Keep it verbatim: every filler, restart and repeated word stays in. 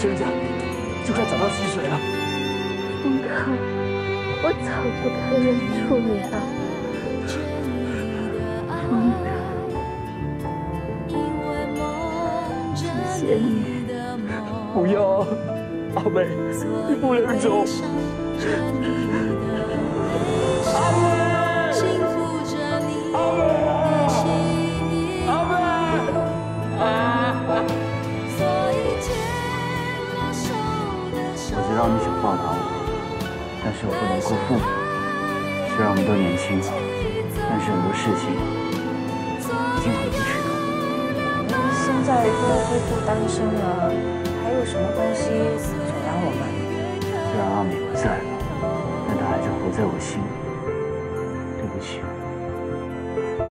生家，就该找到溪水了。 峰哥，我早就该认出你了，峰哥，谢谢你。 不要，阿美，你不能走。阿美。 我知道你想报答我，但是我不能辜负你。虽然我们都年轻，但是很多事情已经回不去了。 现在都恢复单身了，还有什么东西阻拦我们？ 虽然阿美不在了，但她还是活在我心里。